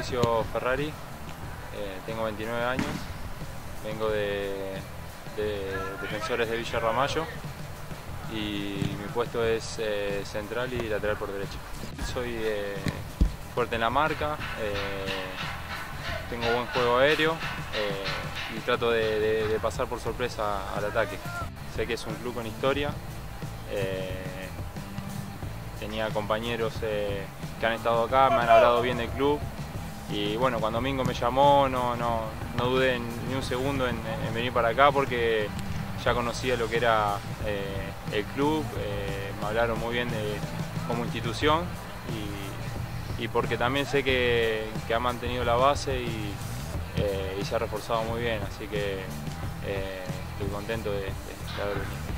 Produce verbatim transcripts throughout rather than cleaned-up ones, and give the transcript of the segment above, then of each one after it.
Mauricio Ferrari, eh, tengo veintinueve años, vengo de, de Defensores de Villa Ramallo y mi puesto es eh, central y lateral por derecha. Soy eh, fuerte en la marca, eh, tengo buen juego aéreo eh, y trato de, de, de pasar por sorpresa al ataque. Sé que es un club con historia, eh, tenía compañeros eh, que han estado acá, me han hablado bien del club y bueno, cuando Mingo me llamó no, no, no dudé ni un segundo en, en venir para acá porque ya conocía lo que era eh, el club, eh, me hablaron muy bien de, como institución y, y porque también sé que, que ha mantenido la base y, eh, y se ha reforzado muy bien, así que eh, estoy contento de, de, de haber venido.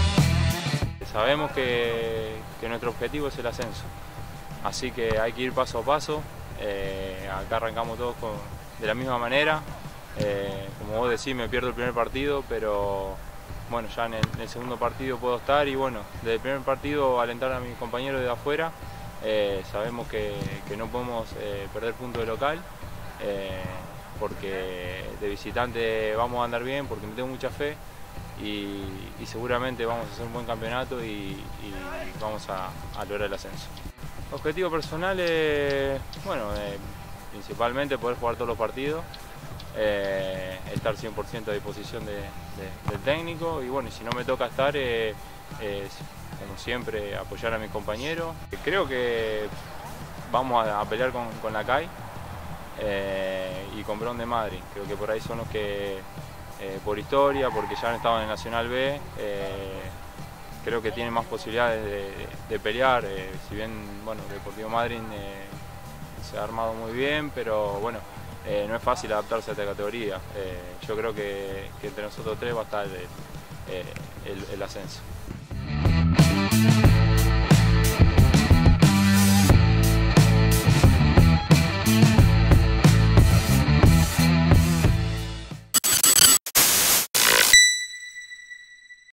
Sabemos que, que nuestro objetivo es el ascenso, así que hay que ir paso a paso. Eh, acá arrancamos todos con, de la misma manera. Eh, como vos decís, me pierdo el primer partido, pero bueno, ya en el, en el segundo partido puedo estar y bueno, desde el primer partido alentar a mis compañeros de afuera. Eh, sabemos que, que no podemos eh, perder punto de local, eh, porque de visitante vamos a andar bien, porque me tengo mucha fe. Y, y seguramente vamos a hacer un buen campeonato y, y vamos a, a lograr el ascenso. Objetivo personal es, bueno, eh, principalmente poder jugar todos los partidos, eh, estar cien por ciento a disposición de, de, del técnico y bueno, y si no me toca estar, eh, eh, como siempre, apoyar a mis compañeros. Creo que vamos a, a pelear con, con la C A I eh, y con Bron de Madrid, creo que por ahí son los que Eh, por historia, porque ya han estado en el Nacional B, eh, creo que tienen más posibilidades de, de, de pelear, eh, si bien bueno, Deportivo Madryn eh, se ha armado muy bien, pero bueno, eh, no es fácil adaptarse a esta categoría. Eh, yo creo que, que entre nosotros tres va a estar el, el, el ascenso.